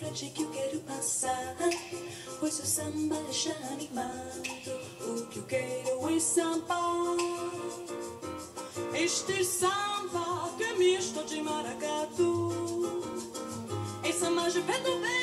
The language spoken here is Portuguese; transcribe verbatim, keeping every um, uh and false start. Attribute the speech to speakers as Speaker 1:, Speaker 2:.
Speaker 1: frente que eu quero passar, pois o samba está animado. O que eu quero é samba, este samba que é misto de maracatu. É samba de preto bem.